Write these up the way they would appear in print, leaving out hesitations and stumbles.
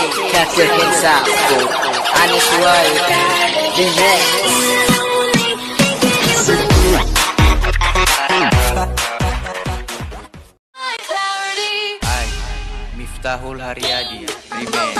Captain Kensaku, Anish Roy, Remix. Miftahul Haryadi, Remix.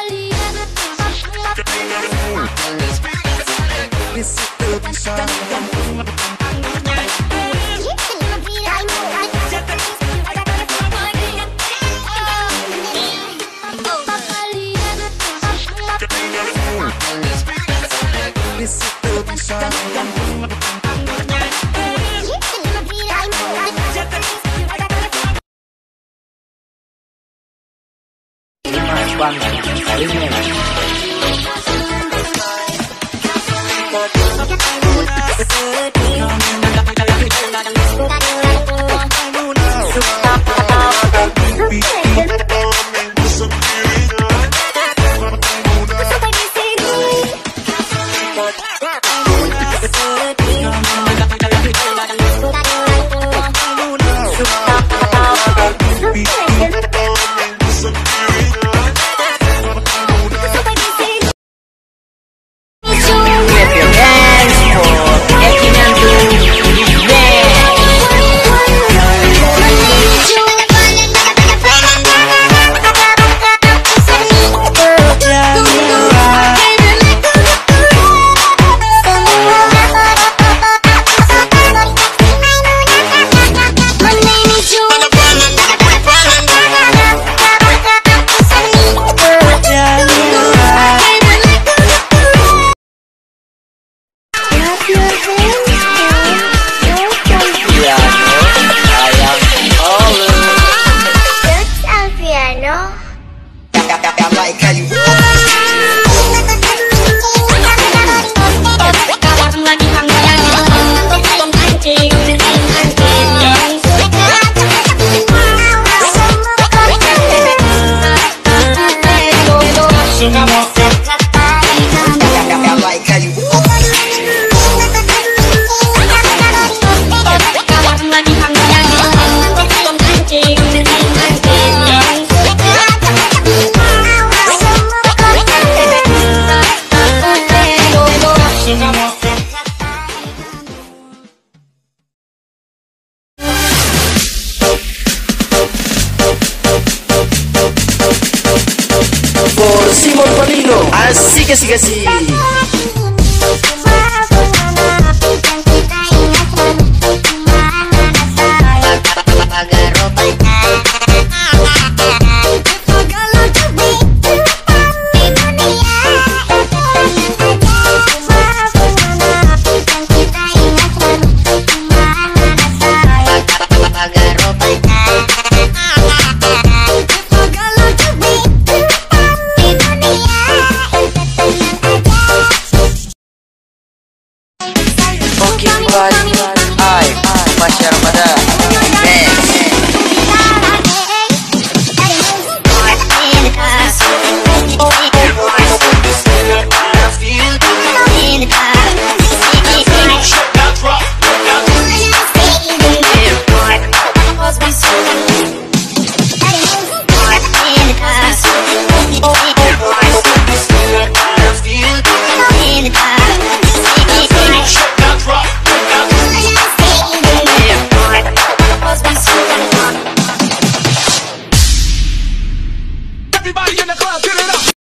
Simon Palino, asik. Masya Ramadan, Remix. Everybody in the club, get it up.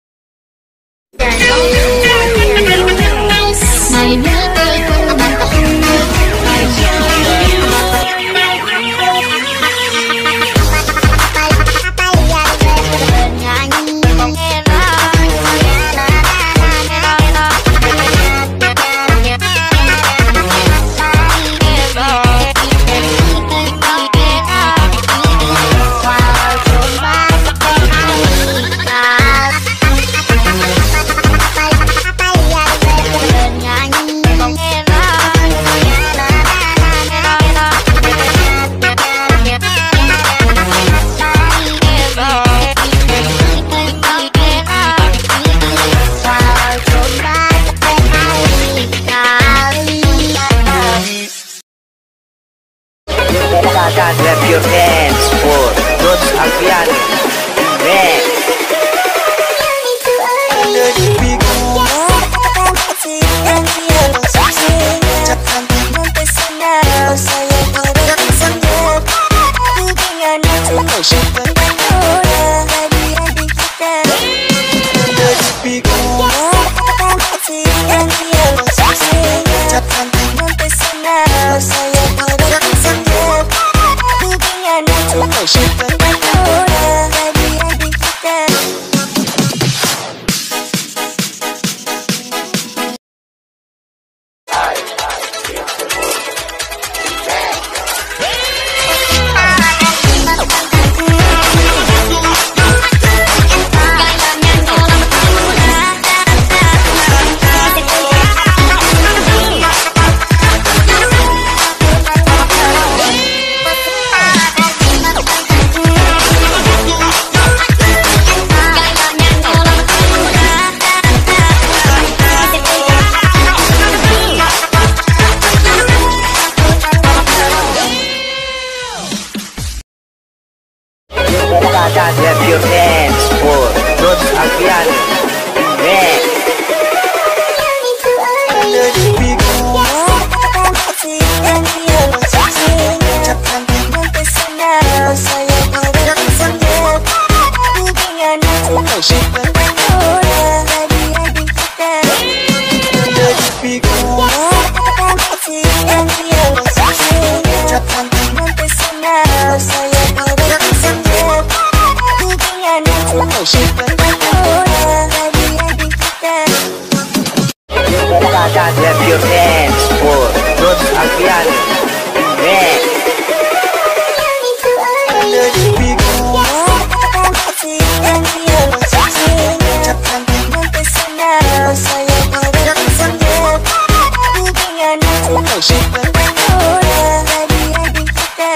hati yang tiada sisi, ucapkan mempesona, saya tidak sanggup. Hubungan itu sepernah dari adik kita. Clap your hands for Dots Aviani Remix. Hati yang tiada sisi, ucapkan mempesona, saya tidak sanggup. Hubungan itu sepernah dari adik kita. Hati yang tiada sisi, ucapkan mempesona, saya tidak sanggup. Hubungan itu sepernah dari adik kita. Clap your hands for Dots Aviani Remix. Hati yang tiada sisi, ucapkan mempesona, saya tidak sanggup. Hubungan itu sepernah dari adik kita.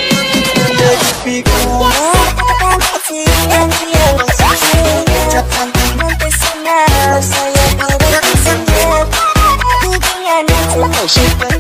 Hati yang tiada sisi, ucapkan mempesona, saya tidak sanggup. Hubungan itu sepernah